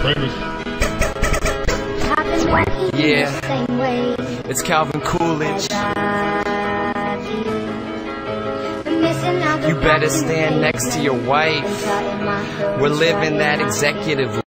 Yeah, it's Calvin Coolidge. You better stand next to your wife. We're living that executive